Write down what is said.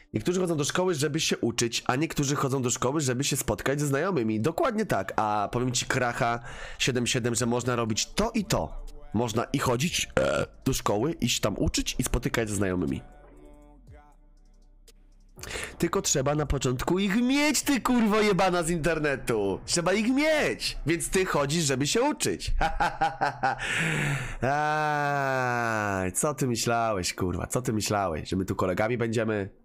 Niektórzy chodzą do szkoły, żeby się uczyć, a niektórzy chodzą do szkoły, żeby się spotkać ze znajomymi. Dokładnie tak. A powiem ci, Kracha 77, że można robić to i to. Można i chodzić do szkoły, iść tam uczyć i spotykać ze znajomymi. Tylko trzeba na początku ich mieć, ty kurwo jebana z internetu. Trzeba ich mieć, więc ty chodzisz, żeby się uczyć. Co ty myślałeś, kurwa? Co ty myślałeś? Że my tu kolegami będziemy?